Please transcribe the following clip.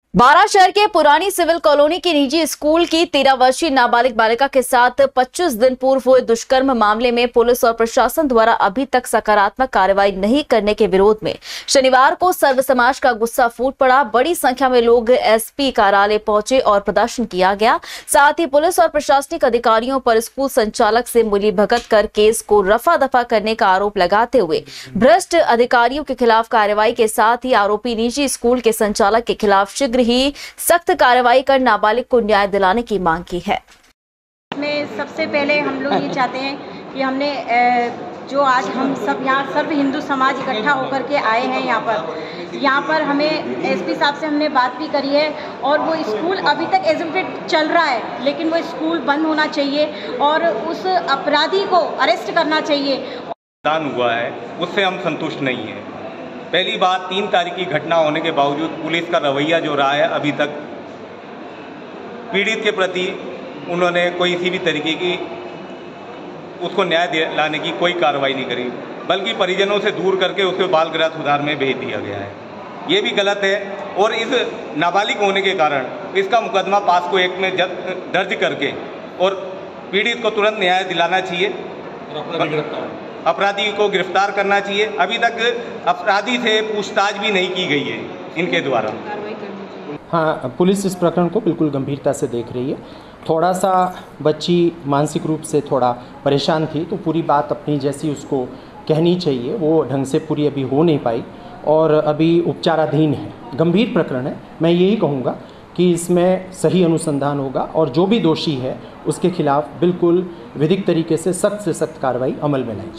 बारा शहर के पुरानी सिविल कॉलोनी की निजी स्कूल की 13 वर्षीय नाबालिग बालिका के साथ 25 दिन पूर्व हुए दुष्कर्म मामले में पुलिस और प्रशासन द्वारा अभी तक सकारात्मक कार्रवाई नहीं करने के विरोध में शनिवार को सर्व समाज का गुस्सा फूट पड़ा। बड़ी संख्या में लोग एसपी कार्यालय पहुंचे और प्रदर्शन किया गया। साथ ही पुलिस और प्रशासनिक अधिकारियों पर स्कूल संचालक से मिलीभगत कर केस को रफा दफा करने का आरोप लगाते हुए भ्रष्ट अधिकारियों के खिलाफ कार्रवाई के साथ ही आरोपी निजी स्कूल के संचालक के खिलाफ शीघ्र ही सख्त कार्रवाई कर नाबालिग को न्याय दिलाने की मांग की है। में सबसे पहले हम लोग ये चाहते हैं कि हमने जो आज हम सब यहाँ सर्व हिंदू समाज इकट्ठा होकर के आए हैं यहाँ पर हमें एसपी साहब से हमने बात भी करी है और वो स्कूल अभी तक एजुकेट चल रहा है, लेकिन वो स्कूल बंद होना चाहिए और उस अपराधी को अरेस्ट करना चाहिए। दान हुआ है उससे हम संतुष्ट नहीं हैं। पहली बात, 3 तारीख की घटना होने के बावजूद पुलिस का रवैया जो रहा है, अभी तक पीड़ित के प्रति उन्होंने कोई किसी भी तरीके की उसको न्याय दिलाने की कोई कार्रवाई नहीं करी, बल्कि परिजनों से दूर करके उसको बाल गृह सुधार में भेज दिया गया है। ये भी गलत है और इस नाबालिग होने के कारण इसका मुकदमा पास्को एक्ट में दर्ज करके और पीड़ित को तुरंत न्याय दिलाना चाहिए, अपराधी को गिरफ्तार करना चाहिए। अभी तक अपराधी से पूछताछ भी नहीं की गई है इनके द्वारा। हाँ, पुलिस इस प्रकरण को बिल्कुल गंभीरता से देख रही है। थोड़ा सा बच्ची मानसिक रूप से थोड़ा परेशान थी, तो पूरी बात अपनी जैसी उसको कहनी चाहिए, वो ढंग से पूरी अभी हो नहीं पाई और अभी उपचाराधीन है। गंभीर प्रकरण है। मैं यही कहूँगा कि इसमें सही अनुसंधान होगा और जो भी दोषी है उसके खिलाफ बिल्कुल विधिक तरीके से सख्त कार्रवाई अमल में लाई।